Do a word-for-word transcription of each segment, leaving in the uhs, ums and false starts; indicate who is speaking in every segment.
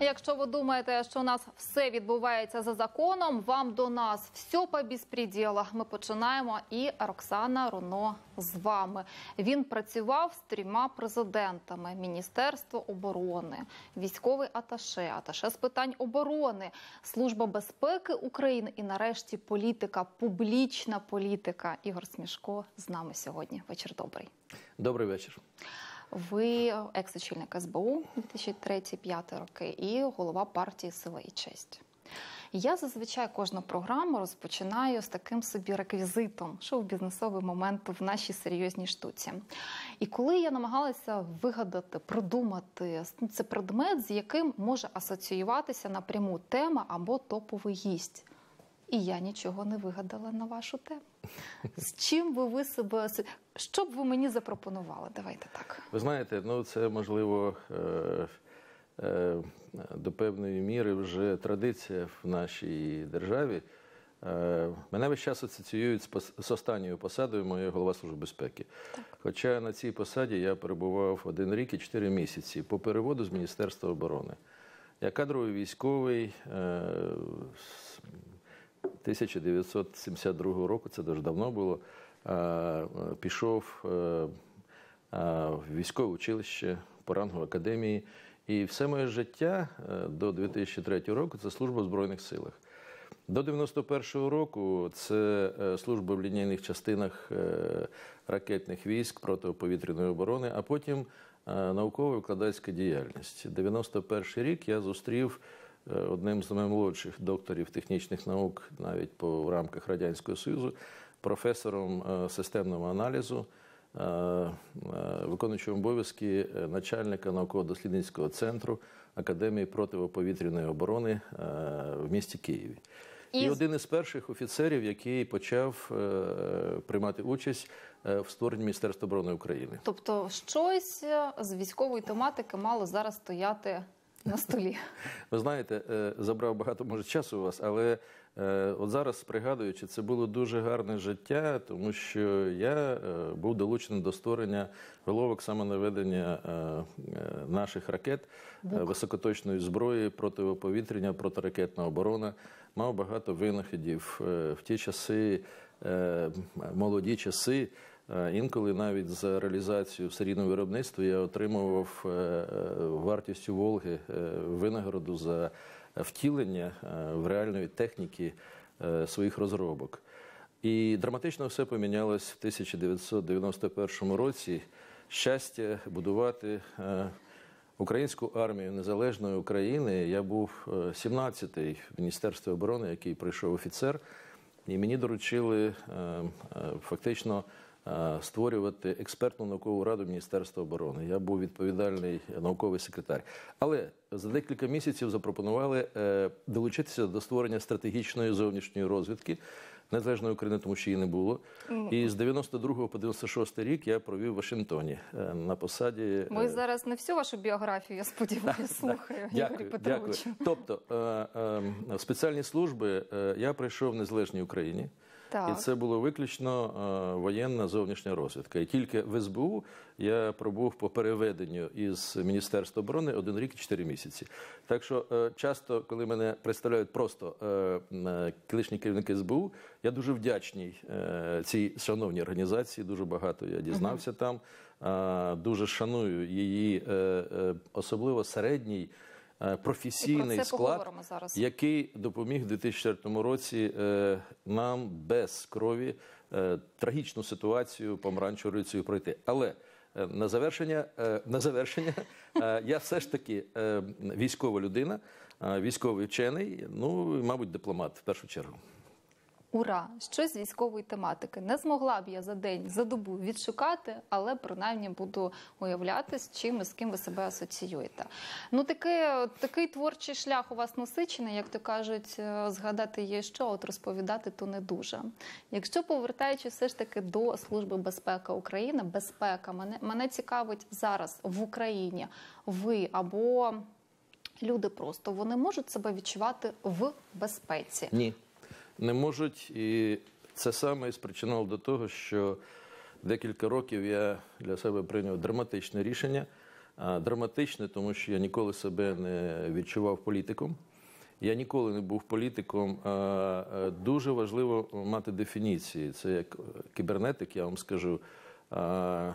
Speaker 1: Якщо ви думаєте, що у нас все відбувається за законом, вам до нас все по безпреділу. Ми починаємо, і Роксана Руно з вами. Він працював з трьома президентами: Міністерство оборони, військовий аташе, аташе з питань оборони, Служба безпеки України і, нарешті, політика, публічна політика. Ігор Смішко з нами сьогодні. Вечір добрий.
Speaker 2: Добрий вечір.
Speaker 1: Ви екс-очільник ес бе у дві тисячі третій - дві тисячі п'ятий роки і голова партії «Сила і честь». Я зазвичай кожну програму розпочинаю з таким собі реквізитом, шоу-бізнесовий момент в нашій серйозній штуці. І коли я намагалася вигадати, придумати, це предмет, з яким може асоціюватися напряму тема або топовий гість. І я нічого не вигадала на вашу тему. З чим би ви себе... Що б ви мені запропонували? Давайте так.
Speaker 2: Ви знаєте, ну це, можливо, е, е, до певної міри вже традиція в нашій державі. Е, мене весь час асоціюють з, з останньою посадою моєї голова Служби безпеки. Так. Хоча на цій посаді я перебував один рік і чотири місяці по переводу з Міністерства оборони. Я кадровий військовий, е, тисяча дев'ятсот сімдесят другого року, це дуже давно було, пішов в військове училище по рангу академії. І все моє життя до дві тисячі третього року – це служба в Збройних силах. До дев'яносто першого року це служба в лінійних частинах ракетних військ протиповітряної оборони, а потім науково-викладацька діяльність. дев'яносто перший рік я зустрів одним з наймолодших докторів технічних наук навіть по в рамках Радянського Союзу, професором системного аналізу, виконуючим обов'язки начальника науково-дослідницького центру Академії протиповітряної оборони в місті Києві. І... і один із перших офіцерів, який почав приймати участь в створенні Міністерства оборони України.
Speaker 1: Тобто щось з військової тематики мало зараз стояти на столі.
Speaker 2: Ви знаєте, забрав багато, може, часу у вас, але от зараз, пригадуючи, це було дуже гарне життя, тому що я був долучений до створення головок самонаведення наших ракет, Бук. високоточної зброї, протиповітряна, протиракетна оборона. Мав багато винаходів. В ті часи, молоді часи, інколи навіть за реалізацію в серійному виробництві я отримував вартістю Волги винагороду за втілення в реальної техніки своїх розробок. І драматично все помінялось в тисяча дев'ятсот дев'яносто першому році. Щастя будувати українську армію незалежної України. Я був сімнадцятий в Міністерстві оборони, який прийшов офіцер, і мені доручили фактично створювати експертну наукову раду Міністерства оборони. Я був відповідальний науковий секретар. Але за декілька місяців запропонували долучитися до створення стратегічної зовнішньої розвідки незалежної України, тому що її не було. І з дев'яносто другого по дев'яносто шостий рік я провів в Вашингтоні на посаді...
Speaker 1: Ми зараз не всю вашу біографію, я сподіваюся, слухаю, Ігорю Петровичу.
Speaker 2: Тобто, в спеціальні служби я прийшов в незалежній Україні. Так. І це було виключно е, воєнна зовнішня розвідка. І тільки в ес бе у я пробув по переведенню із Міністерства оборони один рік і чотири місяці. Так що е, часто, коли мене представляють просто е, колишній керівник ес бе у, я дуже вдячний е, цій шановній організації, дуже багато я дізнався uh-huh. там, е, дуже шаную її, е, е, особливо середній, професійний склад, який допоміг у дві тисячі четвертому році е, нам без крові е, трагічну ситуацію помаранчевої революції пройти. Але е, на завершення, е, на завершення е, я все ж таки е, військова людина, е, військовий вчений, ну і, мабуть, дипломат в першу чергу.
Speaker 1: Ура! Щось з військової тематики. Не змогла б я за день, за добу відшукати, але принаймні буду уявляти, з чим і з ким ви себе асоціюєте. Ну, такий, такий творчий шлях у вас насичений, як то кажуть, згадати є що, от розповідати то не дуже. Якщо, повертаючись все ж таки до Служби безпеки України, безпека, мене, мене цікавить зараз в Україні, ви або люди просто, вони можуть себе відчувати в безпеці?
Speaker 2: Ні. Не можуть, і це саме і спричинило до того, що декілька років я для себе прийняв драматичне рішення а, драматичне, тому що я ніколи себе не відчував політиком. Я ніколи не був політиком. А, дуже важливо мати дефініції. Це як кібернетик, я вам скажу. А,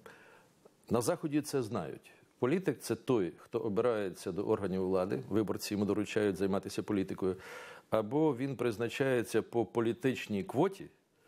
Speaker 2: на Заході це знають. Політик – це той, хто обирається до органів влади, виборці йому доручають займатися політикою, або він призначається по політичній квоті,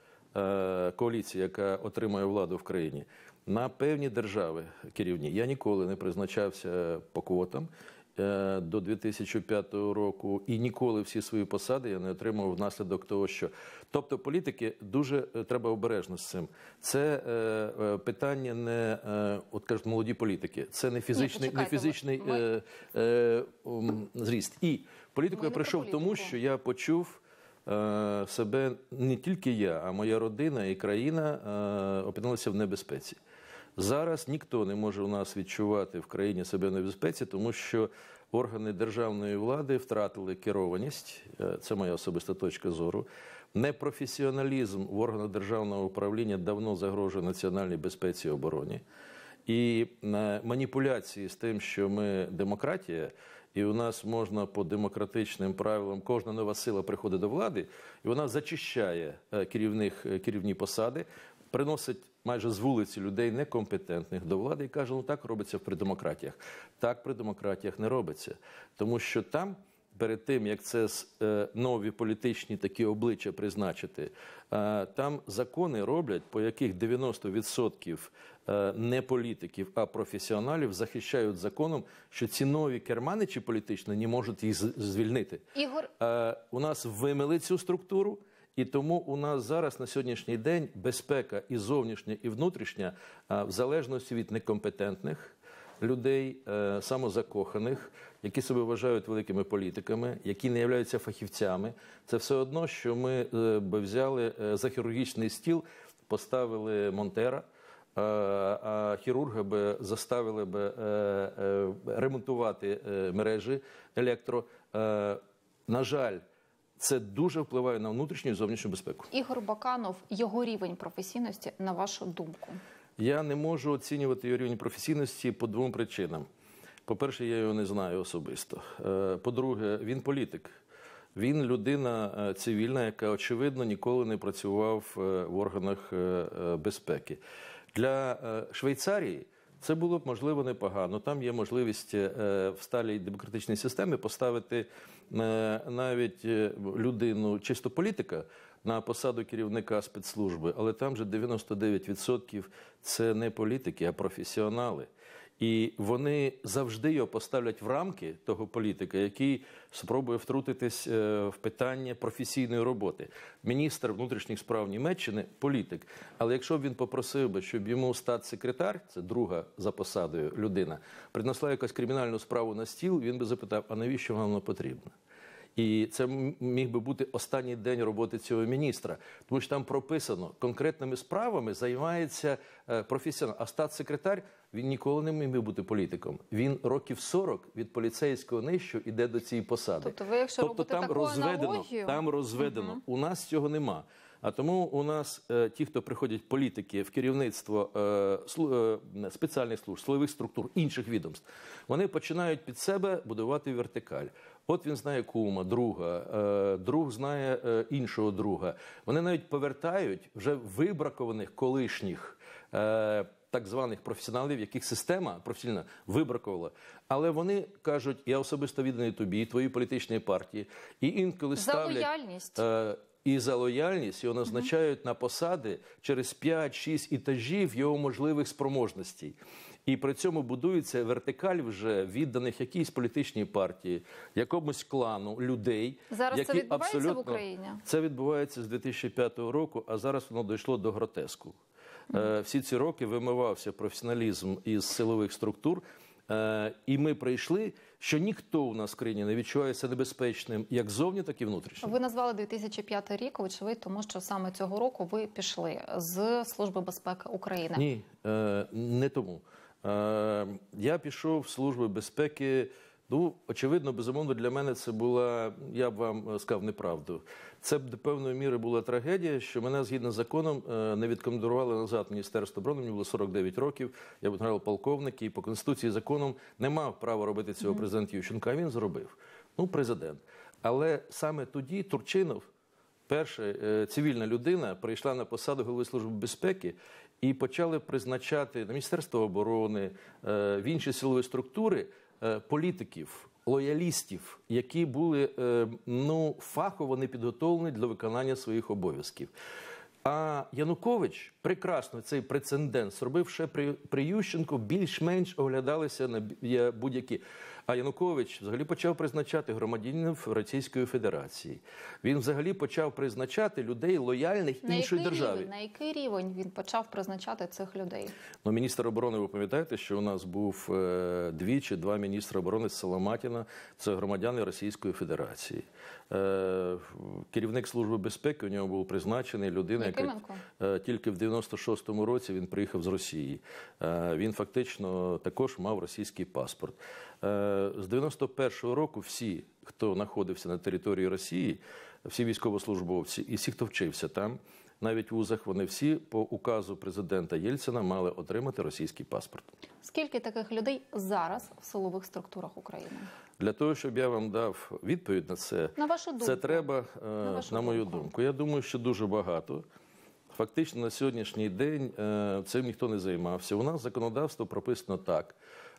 Speaker 2: е, коаліції, яка отримує владу в країні, на певні держави керівні. Я ніколи не призначався по квотам е, до дві тисячі п'ятого року, і ніколи всі свої посади я не отримав внаслідок того, що... Тобто політики дуже е, треба обережно з цим. Це е, е, питання не, е, от кажуть, молоді політики, це не фізичний,
Speaker 1: Ні,
Speaker 2: не фізичний
Speaker 1: ми...
Speaker 2: е, е, ум, зріст. І політику
Speaker 1: Ми
Speaker 2: я
Speaker 1: не
Speaker 2: прийшов
Speaker 1: про
Speaker 2: тому,
Speaker 1: політику.
Speaker 2: що я почув е, себе, не тільки я, а моя родина і країна е, опинилися в небезпеці. Зараз ніхто не може у нас відчувати в країні себе в небезпеці, тому що органи державної влади втратили керованість, е, це моя особиста точка зору. Непрофесіоналізм в органах державного управління давно загрожує національній безпеці і обороні. І е, маніпуляції з тим, що ми демократія, і у нас можна по демократичним правилам, кожна нова сила приходить до влади, і вона зачищає е, керівних, е, керівні посади, приносить майже з вулиці людей некомпетентних до влади і каже, ну так робиться при демократіях. Так при демократіях не робиться. Тому що там, перед тим, як це е, нові політичні такі обличчя призначити, е, там закони роблять, по яких дев'яносто відсотків е, не політиків, а професіоналів захищають законом, що ці нові керманичі політичні не можуть їх з- звільнити.
Speaker 1: Ігор,
Speaker 2: Е, у нас вимили цю структуру, і тому у нас зараз на сьогоднішній день безпека і зовнішня, і внутрішня, е, в залежності від некомпетентних людей, е, самозакоханих, які себе вважають великими політиками, які не являються фахівцями. Це все одно, що ми е, би взяли е, за хірургічний стіл, поставили монтера, е, а хірурга би заставили би е, е, ремонтувати е, мережі електро. Е, на жаль, це дуже впливає на внутрішню і зовнішню безпеку.
Speaker 1: Ігор Баканов, його рівень професійності, на вашу думку?
Speaker 2: Я не можу оцінювати його рівень професійності по двом причинам. По-перше, я його не знаю особисто. Е, По-друге, він політик. Він людина е, цивільна, яка, очевидно, ніколи не працював е, в органах е, е, безпеки. Для е, Швейцарії це було б, можливо, непогано. Там є можливість е, в сталій демократичній системі поставити е, навіть е, людину, чисто політика, на посаду керівника спецслужби, але там же дев'яносто дев'ять відсотків це не політики, а професіонали. І вони завжди його поставлять в рамки того політика, який спробує втрутитись в питання професійної роботи. Міністр внутрішніх справ Німеччини – політик. Але якщо б він попросив би, щоб йому статс-секретар, це друга за посадою людина, принесла якусь кримінальну справу на стіл, він би запитав, а навіщо вам воно потрібно? І це міг би бути останній день роботи цього міністра, тому що там прописано, конкретними справами займається професіонал. А статс-секретар, він ніколи не міг бути політиком. Він років сорок від поліцейського нижчого іде до цієї посади.
Speaker 1: Тобто ви, якщо
Speaker 2: тобто
Speaker 1: робите
Speaker 2: там
Speaker 1: таку
Speaker 2: розведено,
Speaker 1: аналогію...
Speaker 2: там розведено.
Speaker 1: Угу.
Speaker 2: У нас цього нема. А тому у нас е, ті, хто приходять політики в керівництво е, слу, е, спеціальних служб, силових структур, інших відомств, вони починають під себе будувати вертикаль. От він знає кума, друга, е, друг знає е, іншого друга. Вони навіть повертають вже вибракованих колишніх е, так званих професіоналів, яких система професійна вибракувала. Але вони кажуть, я особисто відданий тобі, твоїй політичній партії. І інколи
Speaker 1: За
Speaker 2: ставлять...
Speaker 1: лояльність.
Speaker 2: Е, і за лояльність його назначають на посади через п'ять-шість етажів його можливих спроможностей. І при цьому будується вертикаль вже відданих якійсь політичній партії, якомусь клану людей.
Speaker 1: Зараз
Speaker 2: які
Speaker 1: це відбувається
Speaker 2: абсолютно...
Speaker 1: в Україні?
Speaker 2: Це відбувається з дві тисячі п'ятого року, а зараз воно дійшло до гротеску. Mm-hmm. Всі ці роки вимивався професіоналізм із силових структур, і ми прийшли, що ніхто у нас в країні не відчувається небезпечним як зовні, так і внутрішньо.
Speaker 1: Ви назвали дві тисячі п'ятий рік, вочевидь, тому що саме цього року ви пішли з Служби безпеки України.
Speaker 2: Ні, не тому. Я пішов в Службу безпеки Ну, очевидно, безумовно, для мене це була, я б вам сказав, неправду. Це б до певної міри була трагедія, що мене, згідно з законом, не відкомандували назад в Міністерство оборони, мені було сорок дев'ять років, я був генерал-полковник, і по Конституції законом не мав права робити цього президент Ющенко, а він зробив. Ну, президент. Але саме тоді Турчинов, перша цивільна людина, прийшла на посаду голови Служби безпеки, і почали призначати на Міністерство оборони, в інші силові структури політиків, лоялістів, які були ну, фахово не підготовлені для виконання своїх обов'язків. А Янукович прекрасно цей прецедент зробив ще при, при Ющенку, більш-менш оглядалися на будь-які. А Янукович взагалі почав призначати громадянинів Російської Федерації. Він взагалі почав призначати людей лояльних
Speaker 1: на
Speaker 2: іншої держави.
Speaker 1: Рівень, на який рівень він почав призначати цих людей?
Speaker 2: Ну, міністр оборони, ви пам'ятаєте, що у нас був е, двічі два міністри оборони з Соломатіна, це громадяни Російської Федерації. Е, керівник Служби безпеки у нього був призначений людина, яка е, тільки в дев'яносто шостому році він приїхав з Росії. Е, він фактично також мав російський паспорт. Е, з дев'яносто першого року всі, хто знаходився на території Росії, всі військовослужбовці і всі, хто вчився там, навіть в вузах, вони всі по указу президента Єльцина мали отримати російський паспорт.
Speaker 1: Скільки таких людей зараз в силових структурах України?
Speaker 2: Для того, щоб я вам дав відповідь на це,
Speaker 1: на вашу думку,
Speaker 2: це треба,
Speaker 1: на, вашу
Speaker 2: на мою
Speaker 1: думку.
Speaker 2: думку. Я думаю, що дуже багато. Фактично на сьогоднішній день цим ніхто не займався. У нас законодавство прописано так,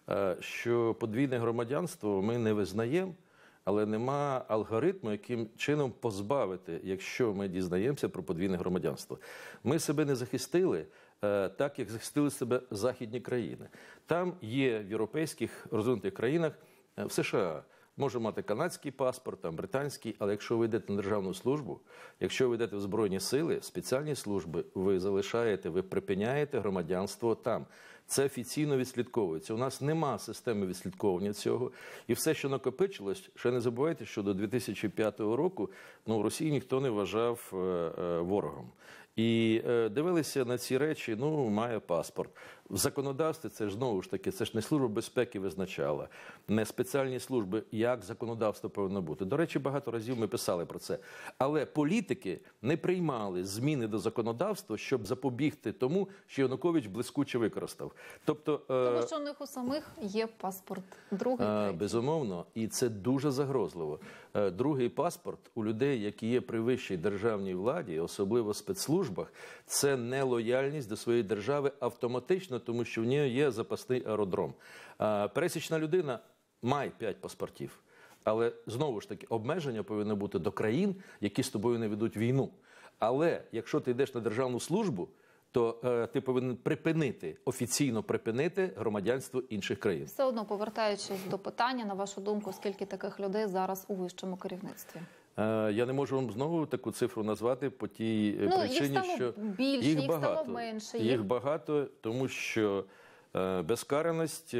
Speaker 2: що подвійне громадянство ми не визнаємо, але нема алгоритму, яким чином позбавити, якщо ми дізнаємося про подвійне громадянство. Ми себе не захистили так, як захистили себе західні країни. Там є в європейських розвинутих країнах, в США, може мати канадський паспорт, там британський, але якщо ви йдете на державну службу, якщо ви йдете в Збройні сили, спеціальні служби, ви залишаєте, ви припиняєте громадянство там. Це офіційно відслідковується. У нас нема системи відслідковування цього. І все, що накопичилось, ще не забувайте, що до дві тисячі п'ятого року ну, в Росії ніхто не вважав е, е, ворогом. І е, дивилися на ці речі, ну, має паспорт. В законодавстві це ж, знову ж таки, це ж не Служба безпеки визначала, не спеціальні служби, як законодавство повинно бути. До речі, багато разів ми писали про це. Але політики не приймали зміни до законодавства, щоб запобігти тому, що Янукович блискуче використав. Тобто, е,
Speaker 1: Тому що у них у самих є паспорт другий,
Speaker 2: е, безумовно, і це дуже загрозливо. Е, другий паспорт у людей, які є при вищій державній владі, особливо в спецслужбах, це не лояльність до своєї держави автоматично, тому що в ній є запасний аеродром. А пересічна людина має п'ять паспортів. Але, знову ж таки, обмеження повинно бути до країн, які з тобою не ведуть війну. Але, якщо ти йдеш на державну службу, то е, ти повинен припинити, офіційно припинити громадянство інших країн.
Speaker 1: Все одно, повертаючись до питання, на вашу думку, скільки таких людей зараз у вищому керівництві?
Speaker 2: Я не можу вам знову таку цифру назвати по тій
Speaker 1: ну,
Speaker 2: причині,
Speaker 1: їх стало
Speaker 2: що
Speaker 1: більше,
Speaker 2: їх,
Speaker 1: їх
Speaker 2: багато,
Speaker 1: стало менше.
Speaker 2: Їх...
Speaker 1: їх
Speaker 2: багато, тому що безкараність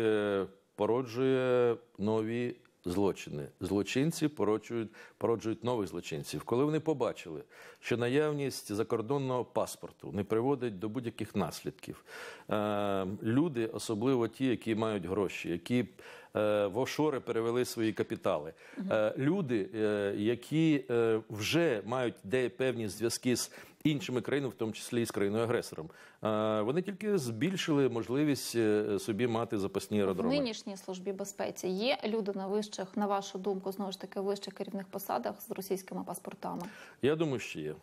Speaker 2: породжує нові злочини. Злочинці породжують, породжують нових злочинців. Коли вони побачили, що наявність закордонного паспорту не приводить до будь-яких наслідків, люди, особливо ті, які мають гроші, які в офшори перевели свої капітали. Uh-huh. Люди, які вже мають де певні зв'язки з іншими країнами, в тому числі і з країною-агресором, вони тільки збільшили можливість собі мати запасні аеродроми.
Speaker 1: В нинішній службі безпеці є люди на вищих, на вашу думку, знову ж таки, вищих керівних посадах з російськими паспортами?
Speaker 2: Я думаю, що є.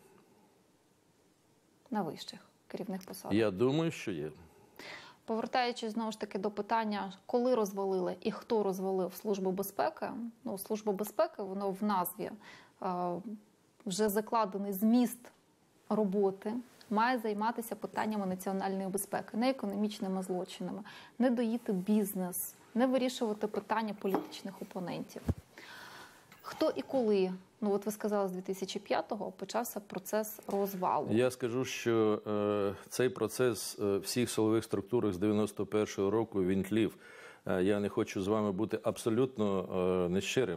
Speaker 1: На вищих керівних посадах?
Speaker 2: Я думаю, що є.
Speaker 1: Повертаючись, знову ж таки, до питання, коли розвалили і хто розвалив Службу безпеки, ну, Служба безпеки, воно в назві е, вже закладений зміст роботи, має займатися питаннями національної безпеки, не економічними злочинами, не доїти бізнес, не вирішувати питання політичних опонентів. Хто і коли, ну от ви сказали, з дві тисячі п'ятого почався процес розвалу?
Speaker 2: Я скажу, що е, цей процес е, всіх силових структурах з дев'яносто першого року він тлів. Е, я не хочу з вами бути абсолютно е, нещирим.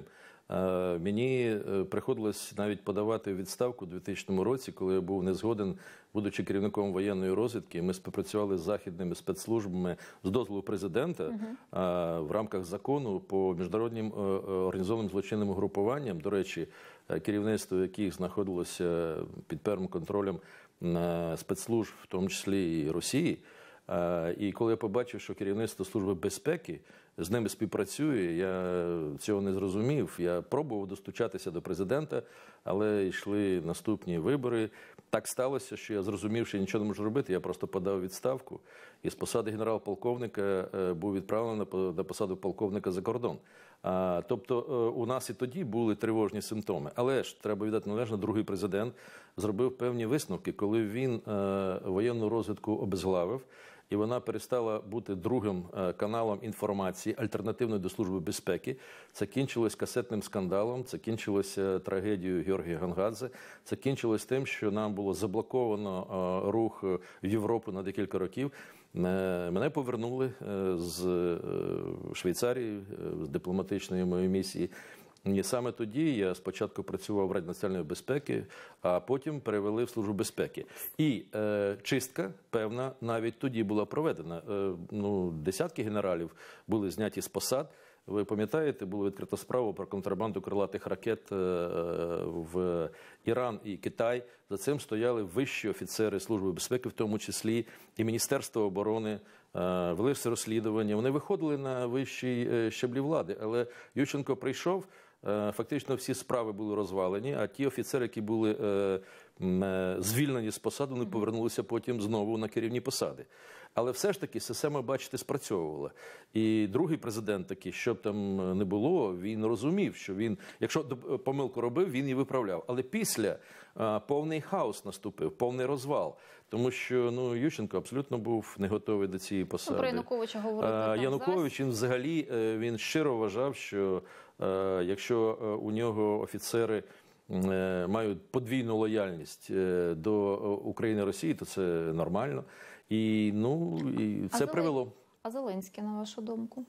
Speaker 2: Е, Мені е, приходилось навіть подавати відставку у дві тисячному році, коли я був не згоден, будучи керівником воєнної розвідки. Ми співпрацювали з західними спецслужбами з дозволу президента е, в рамках закону по міжнародним е, е, організованим злочинним угрупуванням, до речі, е, керівництво яких знаходилося під певним контролем е, спецслужб, в тому числі і Росії. Е, І коли я побачив, що керівництво Служби безпеки з ними співпрацює, я цього не зрозумів. Я пробував достучатися до президента, але йшли наступні вибори. Так сталося, що я зрозумів, що я нічого не можу робити, я просто подав відставку. І з посади генерал-полковника е, був відправлений на по- на посаду полковника за кордон. А, Тобто е, у нас і тоді були тривожні симптоми. Але ж треба віддати належно, другий президент зробив певні висновки, коли він е, воєнну розвідку обезглавив, і вона перестала бути другим е, каналом інформації, альтернативною до Служби безпеки. Це кінчилось касетним скандалом, це кінчилося трагедією Георгія Гонгадзе, це кінчилось тим, що нам було заблоковано е, рух в Європу на декілька років. Е, Мене повернули е, з е, Швейцарії, е, з дипломатичної моєї місії. І саме тоді я спочатку працював в Раді національної безпеки, а потім перевели в Службу безпеки. І е, чистка, певна, навіть тоді була проведена. Е, ну, десятки генералів були зняті з посад. Ви пам'ятаєте, було відкрито справу про контрабанду крилатих ракет е, в Іран і Китай. За цим стояли вищі офіцери Служби безпеки, в тому числі і Міністерство оборони, е, вели все розслідування. Вони виходили на вищі е, щаблі влади, але Ющенко прийшов, е, фактично всі справи були розвалені, а ті офіцери, які були е, м, е, звільнені з посади, вони повернулися потім знову на керівні посади. Але все ж таки система, бачите, спрацьовувала. І другий президент такий, що б там не було, він розумів, що він, якщо помилку робив, він її виправляв. Але після а, повний хаос наступив, повний розвал. Тому що ну, Ющенко абсолютно був не готовий до цієї посади.
Speaker 1: Ну, про Януковича говорити
Speaker 2: А,
Speaker 1: там
Speaker 2: Янукович, він взагалі, е, він щиро вважав, що е, якщо е, у нього офіцери е, мають подвійну лояльність е, до України і Росії, то це нормально. І, ну, і це
Speaker 1: А Зелен-
Speaker 2: привело.
Speaker 1: А Зеленський, на вашу думку?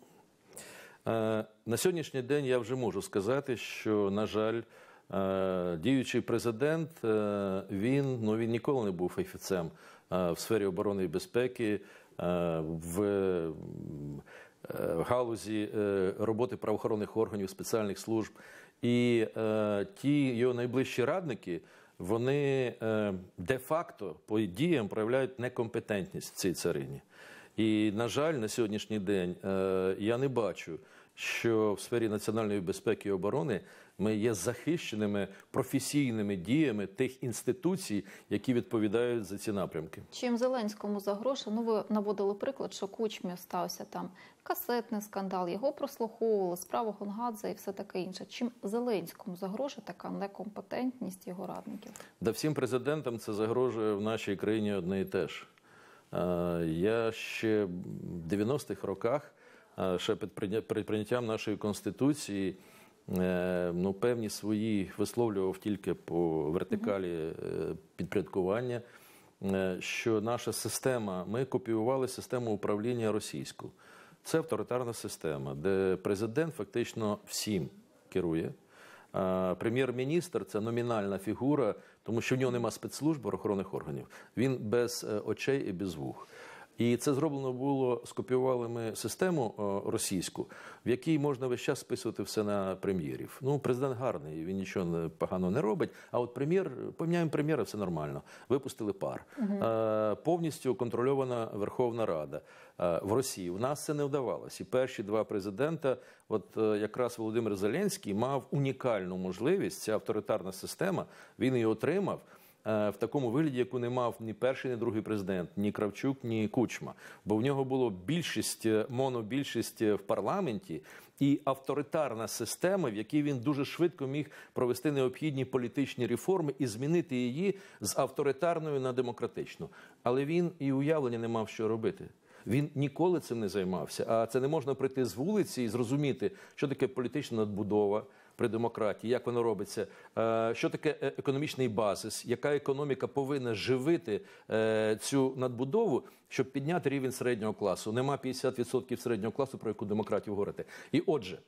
Speaker 2: Е, На сьогоднішній день я вже можу сказати, що, на жаль, е, діючий президент, е, він, ну, він ніколи не був фахівцем е, в сфері оборони і безпеки, е, в е, галузі е, роботи правоохоронних органів, спеціальних служб. І е, ті його найближчі радники, вони е, де-факто по діям проявляють некомпетентність в цій царині. І, на жаль, на сьогоднішній день е, я не бачу, що в сфері національної безпеки і оборони ми є захищеними професійними діями тих інституцій, які відповідають за ці напрямки.
Speaker 1: Чим Зеленському загрожує? Ну, ви наводили приклад, що Кучмі стався там касетний скандал, його прослуховували, справу Гонгадзе і все таке інше. Чим Зеленському загрожує така некомпетентність його радників?
Speaker 2: Да всім президентам це загрожує в нашій країні одне і те ж. Е, Я ще в дев'яностих роках, е, ще під прийня- перед прийняттям нашої Конституції, е, ну, певні свої висловлював тільки по вертикалі е, підпорядкування, е, що наша система, ми копіювали систему управління російську. Це авторитарна система, де президент фактично всім керує. А прем'єр-міністр – це номінальна фігура, тому що в нього нема спецслужб, охоронних органів. Він без е, очей і без вух. І це зроблено було, скопіювали ми систему о, російську, в якій можна весь час списувати все на прем'єрів. Ну, президент гарний, він нічого не- поганого не робить, а от прем'єр, поміняємо прем'єра, все нормально. Випустили пар. Е, повністю контрольована Верховна Рада е, в Росії. У нас це не вдавалося. І перші два президента, от е, якраз Володимир Зеленський мав унікальну можливість, ця авторитарна система, він її отримав, е, в такому вигляді, яку не мав ні перший, ні другий президент, ні Кравчук, ні Кучма. Бо в нього було більшість, е, монобільшість е, в парламенті і авторитарна система, в якій він дуже швидко міг провести необхідні політичні реформи і змінити її з авторитарної на демократичну. Але він і уявлення не мав, що робити. Він ніколи цим не займався. А це не можна прийти з вулиці і зрозуміти, що таке політична надбудова при демократії, як воно робиться, е, що таке е- економічний базис, яка економіка повинна живити е, цю надбудову, щоб підняти рівень середнього класу. Нема п'ятдесят відсотків середнього класу, про яку демократію говорити. І отже,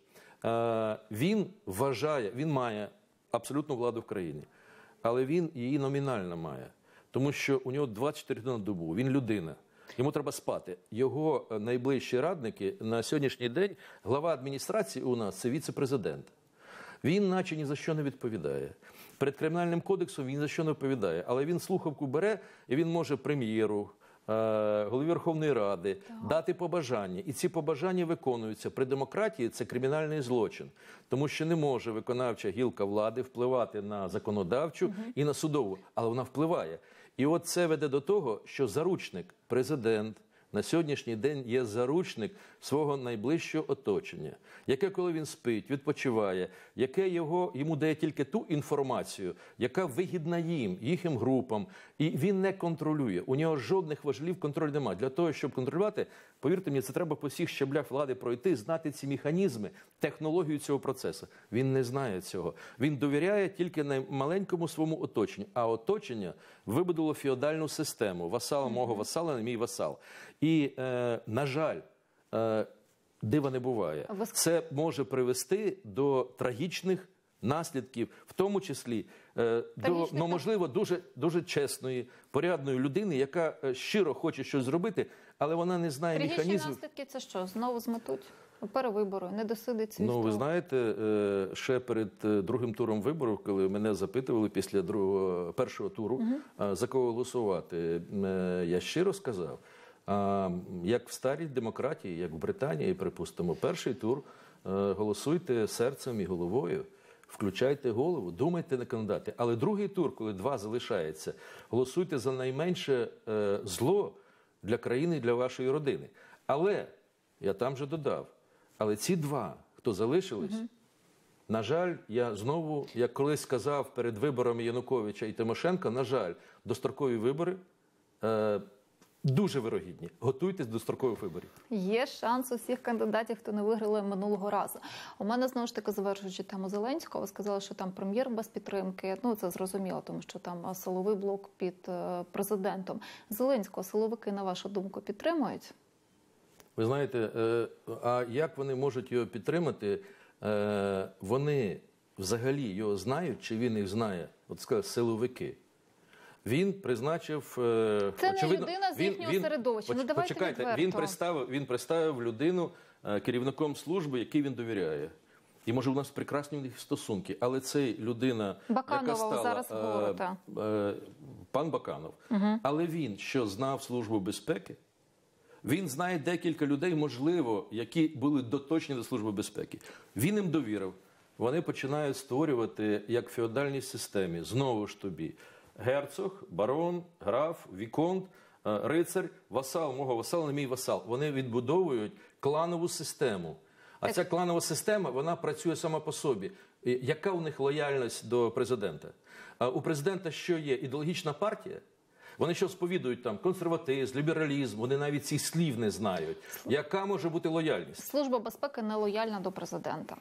Speaker 2: Е, Він вважає, він має абсолютну владу в країні, але він її номінально має, тому що у нього двадцять чотири години на добу, він людина. Йому треба спати. Його найближчі радники на сьогоднішній день, глава адміністрації у нас – це віце-президент. Він наче ні за що не відповідає. Перед Кримінальним кодексом він ні за що не відповідає. Але він слухавку бере, і він може прем'єру, голові Верховної Ради так. дати побажання. І ці побажання виконуються. При демократії це кримінальний злочин. Тому що не може виконавча гілка влади впливати на законодавчу угу. і на судову. Але вона впливає. І от це веде до того, що заручник, президент, на сьогоднішній день є заручник свого найближчого оточення, яке, коли він спить, відпочиває, яке його, йому дає тільки ту інформацію, яка вигідна їм, їхнім групам, і він не контролює. У нього жодних важелів контролю немає. Для того, щоб контролювати, повірте мені, це треба по всіх щаблях влади пройти, знати ці механізми, технологію цього процесу. Він не знає цього. Він довіряє тільки маленькому своєму оточенню, а оточення вибудувало феодальну систему. Васал мого васала, не мій васал. І, е, на жаль, е, дива не буває. Це може привести до трагічних наслідків, в тому числі е, до, ну, можливо, дуже, дуже чесної, порядної людини, яка щиро хоче щось зробити, але вона не знає
Speaker 1: трагічні
Speaker 2: механізмів.
Speaker 1: Трагічні наслідки – це що? Знову зметуть? Перевибори, не досидить свій
Speaker 2: Ну, ви
Speaker 1: стол.
Speaker 2: знаєте, ще перед другим туром виборів, коли мене запитували після другого, першого туру, угу. за кого голосувати, я щиро сказав, як в старій демократії, як в Британії, припустимо, перший тур голосуйте серцем і головою, включайте голову, думайте на кандидати. Але другий тур, коли два залишається, голосуйте за найменше зло для країни і для вашої родини. Але, я там же додав, але ці два, хто залишились, угу. на жаль, я знову, як колись сказав перед виборами Януковича і Тимошенка, на жаль, дострокові вибори е, дуже вирогідні. Готуйтесь до дострокових виборів.
Speaker 1: Є шанс у всіх кандидатів, хто не виграли минулого разу. У мене, знову ж таки, завершуючи тему Зеленського, ви сказали, що там прем'єр без підтримки. Ну, це зрозуміло, тому що там силовий блок під президентом. Зеленського силовики, на вашу думку, підтримують?
Speaker 2: Ви знаєте, а як вони можуть його підтримати? Вони взагалі його знають, чи він їх знає? От сказали, силовики. Він призначив...
Speaker 1: Це очевидно, не людина з їхнього він, середовища. Ну, давайте
Speaker 2: почекайте, він представив, він представив людину керівником служби, якій він довіряє. І, може, у нас прекрасні в них стосунки. Але це людина,
Speaker 1: Баканова,
Speaker 2: яка стала...
Speaker 1: зараз говорите.
Speaker 2: Пан Баканов. Угу. Але він, що знав Службу безпеки, він знає декілька людей, можливо, які були доточні до Служби безпеки. Він їм довірив. Вони починають створювати, як в феодальній системі, знову ж тобі, герцог, барон, граф, віконт, рицар, васал мого васала, не мій васал. Вони відбудовують кланову систему. А так... ця кланова система, вона працює сама по собі. Яка у них лояльність до президента? У президента що є? Ідеологічна партія? Вони що сповідують там консерватизм, лібералізм, вони навіть цих слів не знають. Яка може бути лояльність?
Speaker 1: Служба безпеки не лояльна до президента.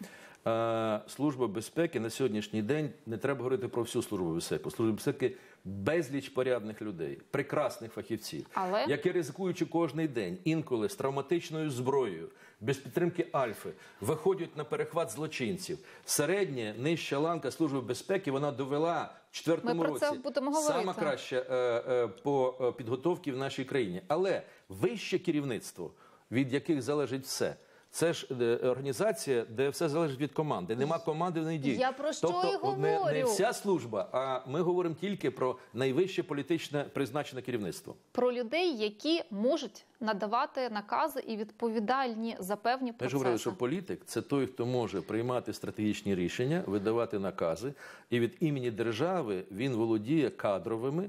Speaker 2: Служба безпеки на сьогоднішній день, не треба говорити про всю Службу безпеки. Служба безпеки безліч порядних людей, прекрасних фахівців,
Speaker 1: Але...
Speaker 2: які, ризикуючи кожний день, інколи з травматичною зброєю, без підтримки Альфи, виходять на перехват злочинців. Середня, нижча ланка Служби безпеки, вона довела в четвертому році сама краща е, е, по підготовці в нашій країні. Але вище керівництво, від яких залежить все, це ж організація, де все залежить від команди. Нема команди, вони діють.
Speaker 1: Я про що
Speaker 2: тобто,
Speaker 1: і говорю.
Speaker 2: Не, не вся служба, а ми говоримо тільки про найвище політичне призначене керівництво.
Speaker 1: Про людей, які можуть надавати накази і відповідальні за певні процеси.
Speaker 2: Я ж говорю, що політик – це той, хто може приймати стратегічні рішення, видавати накази, і від імені держави він володіє кадровими,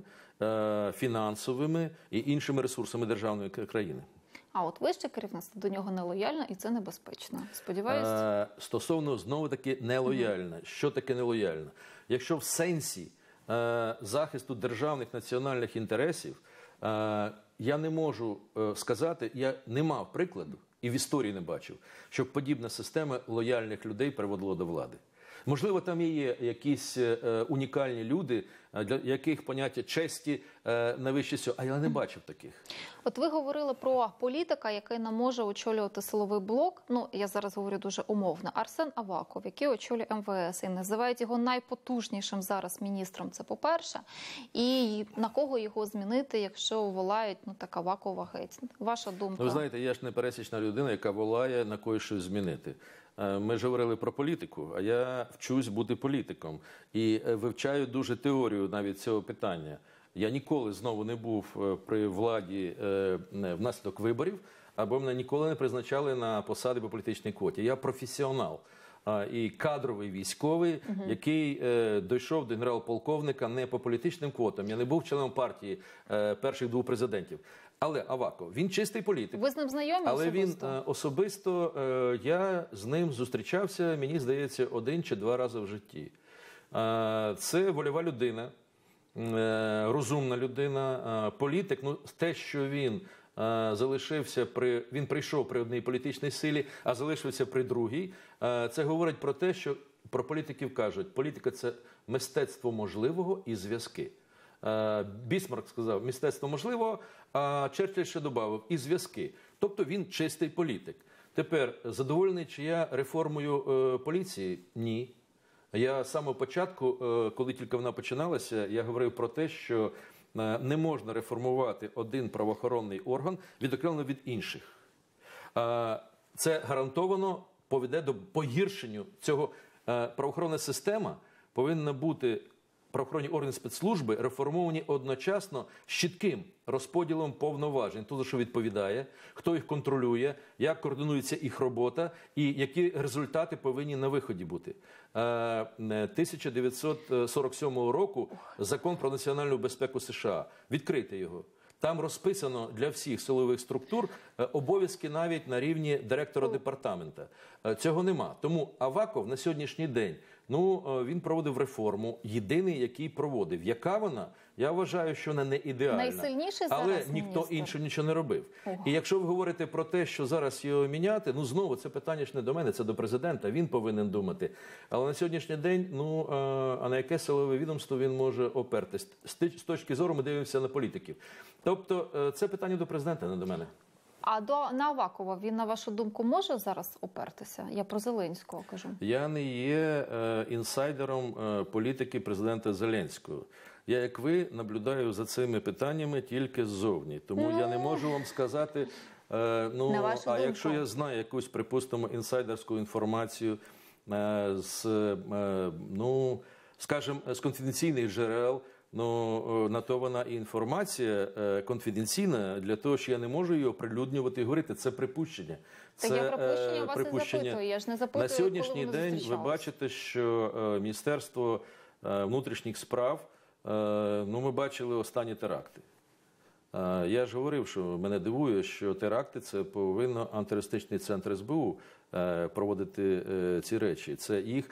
Speaker 2: фінансовими і іншими ресурсами державної країни.
Speaker 1: А от вище керівництво до нього нелояльне, і це небезпечно. Сподіваюся?
Speaker 2: Стосовно, знову-таки, нелояльне. Угу. Що таке нелояльне? Якщо в сенсі е, захисту державних національних інтересів, е, я не можу е, сказати, я не мав прикладу, і в історії не бачив, щоб подібна система лояльних людей приводила до влади. Можливо, там і є якісь е, унікальні люди, для яких поняття честі е, найвище всього, а я не бачив таких.
Speaker 1: От ви говорили про політика, який не може очолювати силовий блок. Ну, я зараз говорю дуже умовно. Арсен Аваков, який очолює ем ве ес, і називають його найпотужнішим зараз міністром, це по-перше. І на кого його змінити, якщо волають, ну, так Авакова геть? Ваша думка?
Speaker 2: Ну, ви знаєте, я ж не пересічна людина, яка волає на когось щось змінити. Ми ж говорили про політику, а я вчусь бути політиком і вивчаю дуже теорію навіть цього питання. Я ніколи знову не був при владі внаслідок виборів, або мене ніколи не призначали на посади по політичній квоті. Я професіонал і кадровий військовий, угу. який е, дійшов до генерал-полковника не по політичним квотам. Я не був членом партії е, перших двох президентів. Але Аваков, він чистий політик.
Speaker 1: Ви з ним знайомі
Speaker 2: але
Speaker 1: особисто?
Speaker 2: Але він е, особисто, е, я з ним зустрічався, мені здається, один чи два рази в житті. Е, це вольова людина, е, розумна людина, е, політик. Ну, те, що він е, залишився при, він прийшов при одній політичній силі, а залишився при другій, е, це говорить про те, що про політиків кажуть, політика – це мистецтво можливого і зв'язки. Бісмарк сказав, мистецтво можливо, а Черчилль ще додав, і зв'язки. Тобто він чистий політик. Тепер, задоволений чи я реформою е, поліції? Ні. Я з самого початку, е, коли тільки вона починалася, я говорив про те, що е, не можна реформувати один правоохоронний орган відокремлено від інших. Е, це гарантовано поведе до погіршення цього. Е, правоохоронна система повинна бути, правоохоронні органи спецслужби реформовані одночасно з чітким розподілом повноважень. Хто за що відповідає, хто їх контролює, як координується їх робота і які результати повинні на виході бути. тисяча дев'ятсот сорок сьомого року Закон про національну безпеку США. Відкрийте його. Там розписано для всіх силових структур обов'язки навіть на рівні директора департамента. Цього нема. Тому Аваков на сьогоднішній день, ну, він проводив реформу, єдиний, який проводив. Яка вона? Я вважаю, що вона не ідеальна.
Speaker 1: Найсильніший
Speaker 2: але
Speaker 1: зараз
Speaker 2: ніхто
Speaker 1: міністр.
Speaker 2: інший нічого не робив.
Speaker 1: Ого.
Speaker 2: І якщо ви говорите про те, що зараз його міняти, ну, знову, це питання ж не до мене, це до президента, він повинен думати. Але на сьогоднішній день, ну, а на яке силове відомство він може опертись? З точки зору ми дивимося на політиків. Тобто, це питання до президента, не до мене.
Speaker 1: А до на Авакова він, на вашу думку, може зараз опертися? Я про Зеленського кажу.
Speaker 2: Я не є е, інсайдером е, політики президента Зеленського. Я, як ви, наблюдаю за цими питаннями тільки ззовні. Тому mm. я не можу вам сказати, е, ну, а думку. Якщо я знаю якусь, припустимо, інсайдерську інформацію е, з, е, ну, скажімо, з конфіденційних джерел, ну, на то вона і інформація е, конфіденційна, для того, що я не можу її оприлюднювати і говорити. Це припущення.
Speaker 1: Це
Speaker 2: це,
Speaker 1: я припущення
Speaker 2: е,
Speaker 1: вас
Speaker 2: припущення.
Speaker 1: і запитую. Я ж не запитую,
Speaker 2: на сьогоднішній
Speaker 1: коли
Speaker 2: день ви бачите, що е, Міністерство е, внутрішніх справ, е, ну, ми бачили останні теракти. Е, я ж говорив, що мене дивує, що теракти – це повинно антитерористичний центр ес бе у е, проводити е, ці речі. Це їх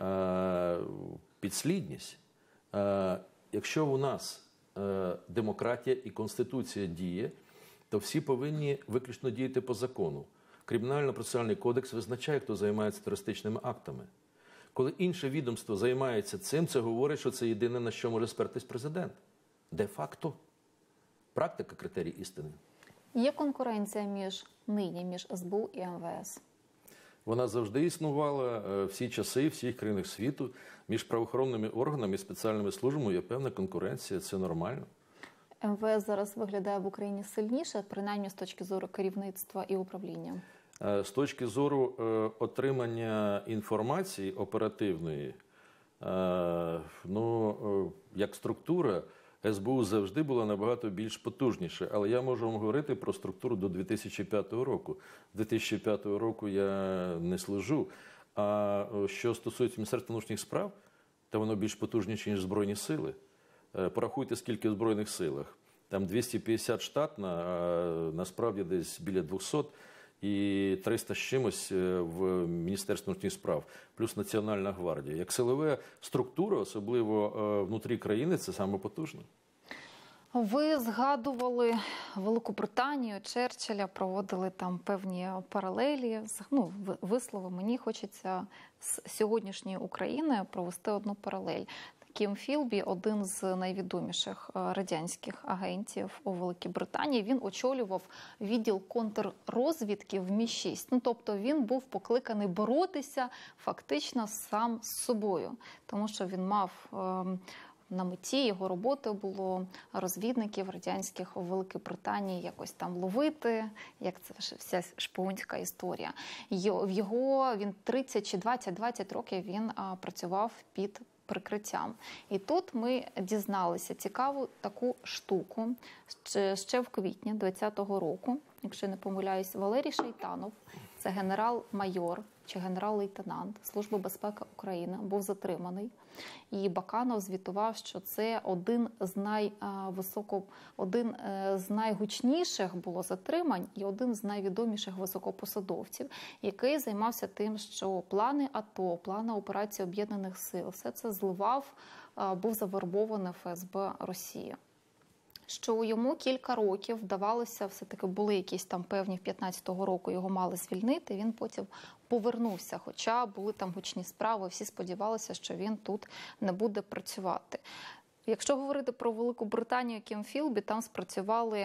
Speaker 2: е, підслідність. Е, Якщо у нас е, демократія і конституція діє, то всі повинні виключно діяти по закону. Кримінально-процесуальний кодекс визначає, хто займається терористичними актами. Коли інше відомство займається цим, це говорить, що це єдине, на що може спертись президент. Де-факто. Практика – критерій істини.
Speaker 1: Є конкуренція між нині, між ес бе у і ем ве ес?
Speaker 2: Вона завжди існувала всі часи, в всіх країнах світу. Між правоохоронними органами і спеціальними службами є певна конкуренція, це нормально.
Speaker 1: ем ве ес зараз виглядає в Україні сильніше, принаймні з точки зору керівництва і управління?
Speaker 2: З точки зору отримання інформації оперативної, ну, як структура, ес бе у завжди була набагато більш потужніша. Але я можу вам говорити про структуру до дві тисячі п'ятого року. З дві тисячі п'ятого року я не служу. А що стосується Міністерства внутрішніх справ, то воно більш потужніше, ніж Збройні сили. Порахуйте, скільки в Збройних силах. Там двісті п'ятдесят штатна, а насправді десь біля двохсот, і триста з чимось в Міністерстві внутрішніх справ, плюс Національна гвардія. Як силова структура, особливо внутрі країни, це саме потужно.
Speaker 1: Ви згадували Велику Британію, Черчилля, проводили там певні паралелі. Ну, вислови, мені хочеться з сьогоднішньої України провести одну паралель. Кім Філбі, один з найвідоміших радянських агентів у Великій Британії, він очолював відділ контррозвідки в Мі шість. Ну, тобто він був покликаний боротися фактично сам з собою, тому що він мав на меті, його роботою було розвідників радянських у Великій Британії якось там ловити, як це вся шпигунська історія. В його, він тридцять чи двадцять років він а, працював під прикриттям. І тут ми дізналися цікаву таку штуку. Ще, ще в квітні двадцятого року, якщо не помиляюсь, Валерій Шайтанов, це генерал-майор чи генерал-лейтенант Служби безпеки України, був затриманий. І Баканов звітував, що це один з найвисоко, один з найгучніших було затримань і один з найвідоміших високопосадовців, який займався тим, що плани АТО, плани операції Об'єднаних сил, все це зливав, був завербований Еф Ес Бе Росії. Що йому кілька років вдавалося, все-таки були якісь там певні, в п'ятнадцятого року його мали звільнити, він потім повернувся, хоча були там гучні справи, всі сподівалися, що він тут не буде працювати. Якщо говорити про Велику Британію, Кім Філбі, там спрацювали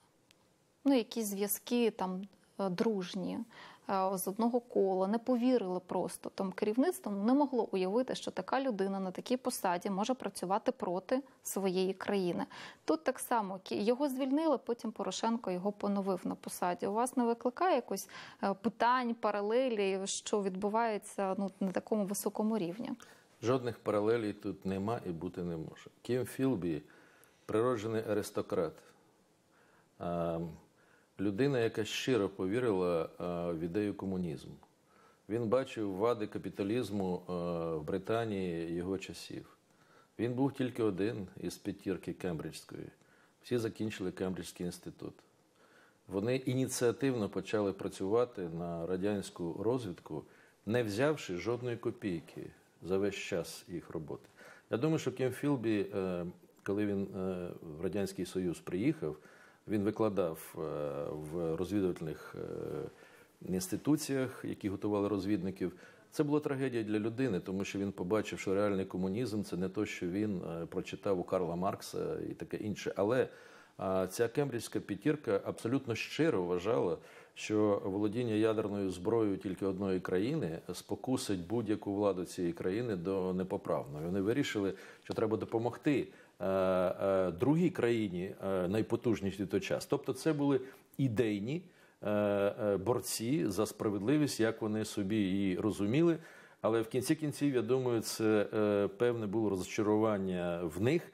Speaker 1: ну, якісь зв'язки там дружні, з одного кола, не повірили просто. Там керівництво не могло уявити, що така людина на такій посаді може працювати проти своєї країни. Тут так само, його звільнили, потім Порошенко його поновив на посаді. У вас не викликає якось питань, паралелі, що відбувається ну, на такому високому рівні?
Speaker 2: Жодних паралелей тут нема і бути не може. Кім Філбі – природжений аристократ. Людина, яка щиро повірила в ідею комунізму. Він бачив вади капіталізму в Британії його часів. Він був тільки один із п'ятірки Кембриджської. Всі закінчили Кембриджський інститут. Вони ініціативно почали працювати на радянську розвідку, не взявши жодної копійки за весь час їх роботи. Я думаю, що Кім Філбі, коли він в Радянський Союз приїхав, він викладав в розвідувальних інституціях, які готували розвідників. Це була трагедія для людини, тому що він побачив, що реальний комунізм – це не те, що він прочитав у Карла Маркса і таке інше. Але ця кембриджська п'ятірка абсолютно щиро вважала, що володіння ядерною зброєю тільки одної країни спокусить будь-яку владу цієї країни до непоправного. Вони вирішили, що треба допомогти другій країні, найпотужнішій в той час. Тобто це були ідейні борці за справедливість, як вони собі її розуміли. Але в кінці кінців, я думаю, це певне було розчарування в них.